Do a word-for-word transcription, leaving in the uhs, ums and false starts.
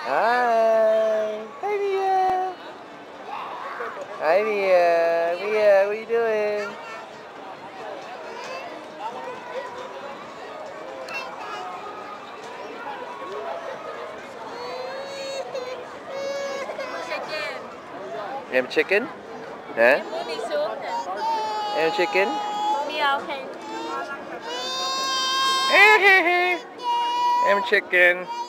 Hi. Hi, Mia. Hi, Mia. Mia, what are you doing? Em chicken? Hả? Muốn đi xuống nè. Em chicken? Meow khen. Em chicken.